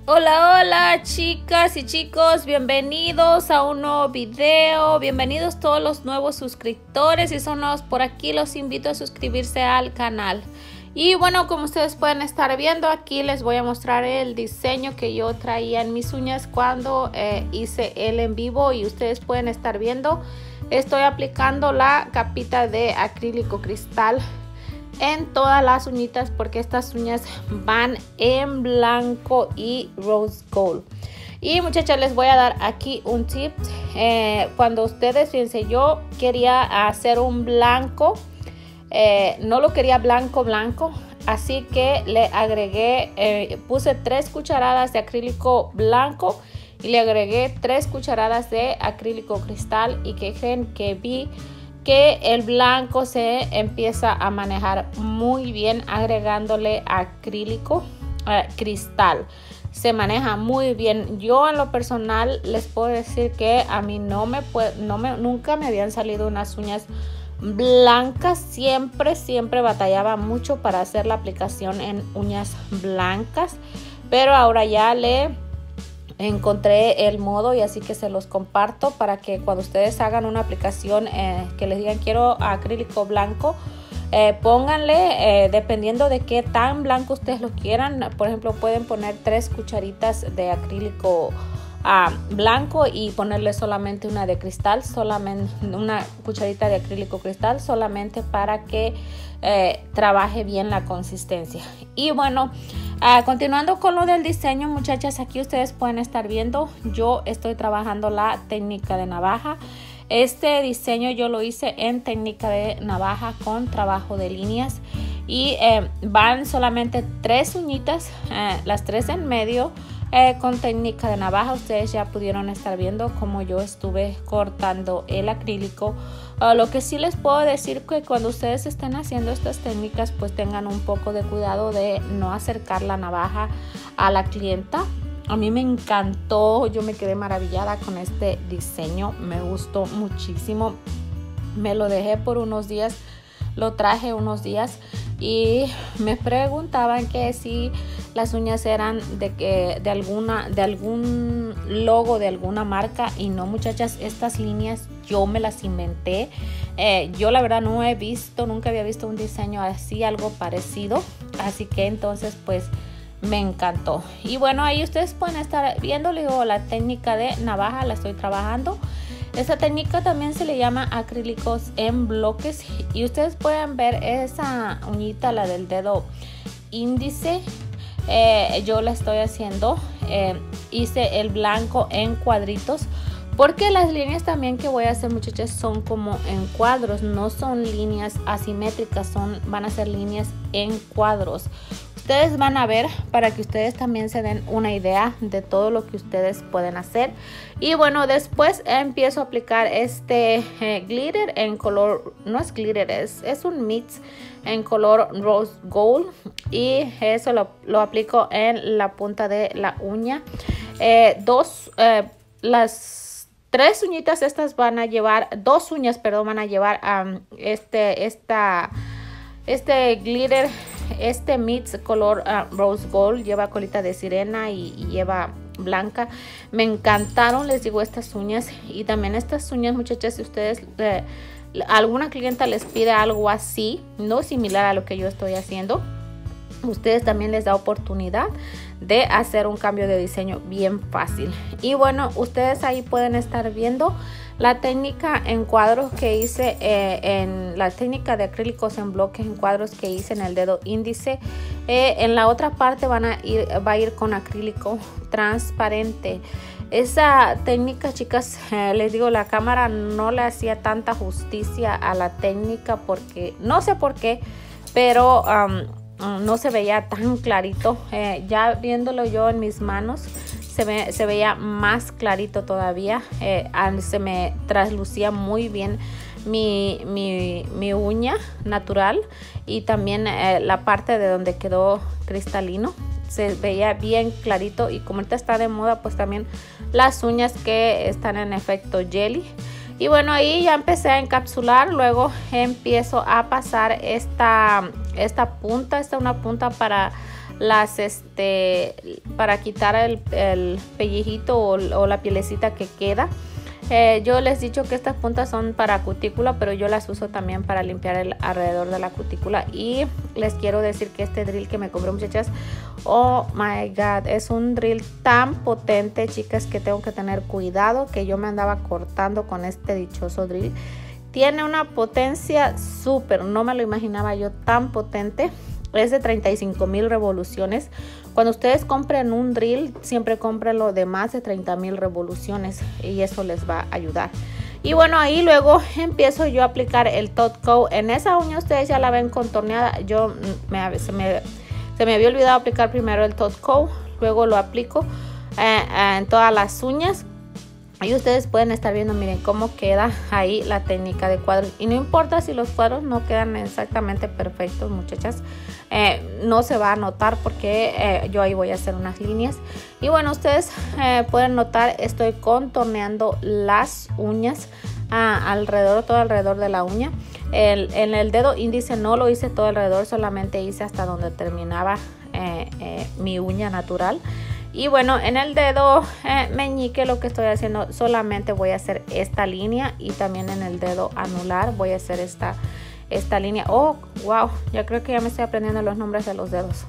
Hola, hola chicas y chicos, bienvenidos a un nuevo video, bienvenidos todos los nuevos suscriptores y son nuevos por aquí, los invito a suscribirse al canal. Y bueno, como ustedes pueden estar viendo, aquí les voy a mostrar el diseño que yo traía en mis uñas cuando hice el en vivo y ustedes pueden estar viendo, estoy aplicando la capita de acrílico cristal en todas las uñitas porque estas uñas van en blanco y rose gold. Y muchachas, les voy a dar aquí un tip. Cuando ustedes, fíjense, yo quería hacer un blanco, no lo quería blanco, así que le agregué, puse 3 cucharadas de acrílico blanco y le agregué 3 cucharadas de acrílico cristal. Y que creen que vi que el blanco se empieza a manejar muy bien agregándole acrílico cristal, se maneja muy bien. Yo en lo personal les puedo decir que a mí nunca me habían salido unas uñas blancas, siempre batallaba mucho para hacer la aplicación en uñas blancas, pero ahora ya le encontré el modo y así que se los comparto para que cuando ustedes hagan una aplicación que les digan quiero acrílico blanco, pónganle dependiendo de qué tan blanco ustedes lo quieran. Por ejemplo, pueden poner 3 cucharitas de acrílico blanco y ponerle solamente una de cristal, solamente una cucharita de acrílico cristal, solamente para que trabaje bien la consistencia. Y bueno, continuando con lo del diseño, muchachas, aquí ustedes pueden estar viendo, yo estoy trabajando la técnica de navaja. Este diseño yo lo hice en técnica de navaja con trabajo de líneas y van solamente 3 uñitas, las 3 en medio, con técnica de navaja. Ustedes ya pudieron estar viendo cómo yo estuve cortando el acrílico. Lo que sí les puedo decir que cuando ustedes estén haciendo estas técnicas, pues tengan un poco de cuidado de no acercar la navaja a la clienta. A mí me encantó, yo me quedé maravillada con este diseño, me gustó muchísimo. Me lo dejé por unos días, lo traje unos días y me preguntaban que si las uñas eran de algún logo de alguna marca, y no, muchachas, estas líneas yo me las inventé. Yo la verdad nunca había visto un diseño así, algo parecido, así que entonces pues me encantó. Y bueno, ahí ustedes pueden estar viendo, digo, la técnica de navaja la estoy trabajando. Esta técnica también se le llama acrílicos en bloques y ustedes pueden ver esa uñita, la del dedo índice. Yo la estoy haciendo, hice el blanco en cuadritos porque las líneas también que voy a hacer, muchachas, son como en cuadros, no son líneas asimétricas, van a ser líneas en cuadros. Ustedes van a ver para que ustedes también se den una idea de todo lo que ustedes pueden hacer. Y bueno, después empiezo a aplicar este glitter en color, no es glitter, es un mix en color rose gold, y eso lo aplico en la punta de la uña. Las 3 uñitas estas van a llevar, 2 uñas, perdón, van a llevar este glitter. Este mix color rose gold lleva colita de sirena y lleva blanca. Me encantaron, les digo, estas uñas. Y también estas uñas, muchachas, si ustedes alguna clienta les pide algo así, no similar a lo que yo estoy haciendo, ustedes también les da oportunidad de hacer un cambio de diseño bien fácil. Y bueno, ustedes ahí pueden estar viendo la técnica en cuadros que hice, en la técnica de acrílicos en bloques en cuadros que hice en el dedo índice. En la otra parte va a ir con acrílico transparente. Esa técnica, chicas, les digo, la cámara no le hacía tanta justicia a la técnica porque no sé por qué, pero no se veía tan clarito. Ya viéndolo yo en mis manos se veía más clarito todavía. Se me traslucía muy bien mi uña natural y también la parte de donde quedó cristalino se veía bien clarito. Y como ahorita está de moda, pues también las uñas que están en efecto jelly. Y bueno, ahí ya empecé a encapsular. Luego empiezo a pasar esta punta, una punta para para quitar el pellejito o la pielecita que queda. Yo les he dicho que estas puntas son para cutícula, pero yo las uso también para limpiar el alrededor de la cutícula. Y les quiero decir que este drill que me compré, muchachas, oh my god, es un drill tan potente, chicas, que tengo que tener cuidado, que yo me andaba cortando con este dichoso drill. Tiene una potencia súper, no me lo imaginaba yo tan potente. Es de 35,000 revoluciones. Cuando ustedes compren un drill, siempre cómprenlo de más de 30,000 revoluciones y eso les va a ayudar. Y bueno, ahí luego empiezo yo a aplicar el top coat. En esa uña ustedes ya la ven contorneada. Se me había olvidado aplicar primero el top coat, luego lo aplico en todas las uñas. Y ustedes pueden estar viendo, miren cómo queda ahí la técnica de cuadros. Y no importa si los cuadros no quedan exactamente perfectos, muchachas. No se va a notar porque yo ahí voy a hacer unas líneas. Y bueno, ustedes pueden notar, estoy contorneando las uñas todo alrededor de la uña. En el dedo índice no lo hice todo alrededor, solamente hice hasta donde terminaba mi uña natural. Y bueno, en el dedo meñique lo que estoy haciendo, solamente voy a hacer esta línea, y también en el dedo anular voy a hacer esta línea. Oh, wow, ya creo que ya me estoy aprendiendo los nombres de los dedos.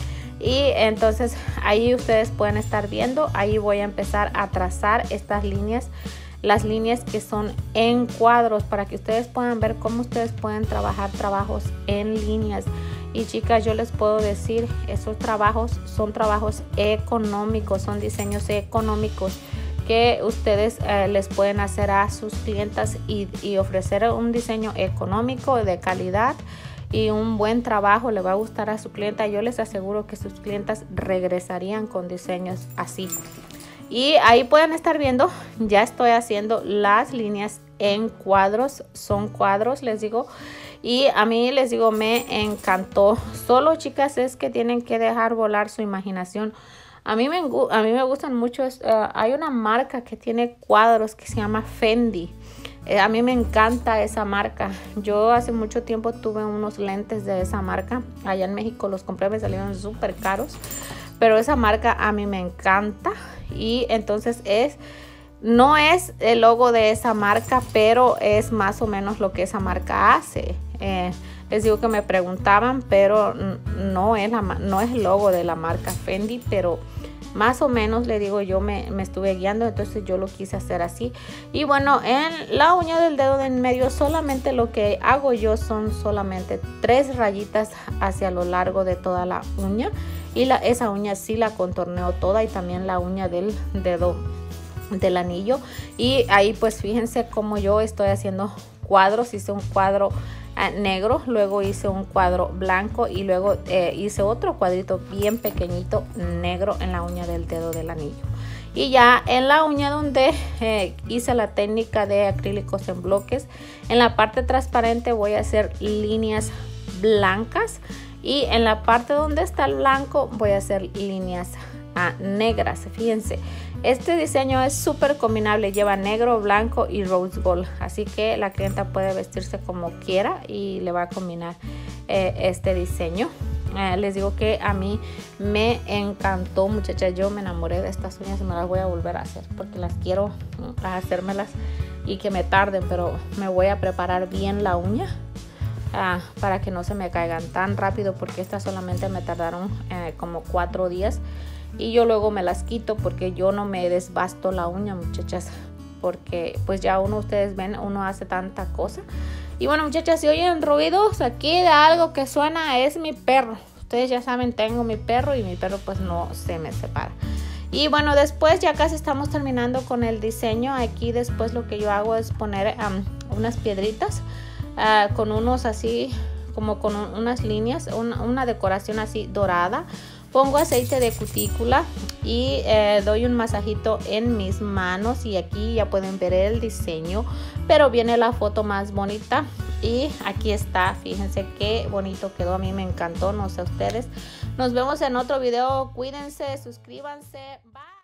Y entonces ahí ustedes pueden estar viendo, ahí voy a empezar a trazar estas líneas, las líneas que son en cuadros, para que ustedes puedan ver cómo ustedes pueden trabajar trabajos en líneas. Y chicas, yo les puedo decir, esos trabajos son trabajos económicos, son diseños económicos que ustedes les pueden hacer a sus clientas y ofrecer un diseño económico de calidad y un buen trabajo. Le va a gustar a su clienta. Yo les aseguro que sus clientas regresarían con diseños así. Y ahí pueden estar viendo, ya estoy haciendo las líneas en cuadros, son cuadros, les digo. Y a mí, les digo, me encantó. Solo, chicas, es que tienen que dejar volar su imaginación. A mí me gustan mucho. Hay una marca que tiene cuadros que se llama Fendi. A mí me encanta esa marca. Yo hace mucho tiempo tuve unos lentes de esa marca. Allá en México los compré, me salieron súper caros. Pero esa marca a mí me encanta. Y entonces no es el logo de esa marca, pero es más o menos lo que esa marca hace. Les digo que me preguntaban, pero no es el logo de la marca Fendi, pero más o menos, le digo, yo me estuve guiando, entonces yo lo quise hacer así. Y bueno, en la uña del dedo de en medio, solamente lo que hago yo son solamente 3 rayitas hacia lo largo de toda la uña. Y esa uña sí la contorneo toda, y también la uña del dedo del anillo. Y ahí pues fíjense cómo yo estoy haciendo cuadros. Hice un cuadro negro, luego hice un cuadro blanco y luego hice otro cuadrito bien pequeñito negro en la uña del dedo del anillo. Y ya en la uña donde hice la técnica de acrílicos en bloques, en la parte transparente voy a hacer líneas blancas, y en la parte donde está el blanco voy a hacer líneas negras. Fíjense, este diseño es súper combinable, lleva negro, blanco y rose gold, así que la clienta puede vestirse como quiera y le va a combinar este diseño. Les digo que a mí me encantó, muchachas. Yo me enamoré de estas uñas y me las voy a volver a hacer porque las quiero hacérmelas y que me tarden, pero me voy a preparar bien la uña para que no se me caigan tan rápido, porque estas solamente me tardaron como 4 días. Y yo luego me las quito porque yo no me desbasto la uña, muchachas, porque pues ya ustedes ven, uno hace tanta cosa. Y bueno, muchachas, si oyen ruidos aquí de algo que suena, es mi perro. Ustedes ya saben, tengo mi perro y mi perro pues no se me separa. Y bueno, después ya casi estamos terminando con el diseño. Aquí después lo que yo hago es poner unas piedritas con unos así, como con unas líneas, una decoración así dorada. Pongo aceite de cutícula y doy un masajito en mis manos, y aquí ya pueden ver el diseño, pero viene la foto más bonita. Y aquí está, fíjense qué bonito quedó, a mí me encantó, no sé ustedes. Nos vemos en otro video, cuídense, suscríbanse, bye.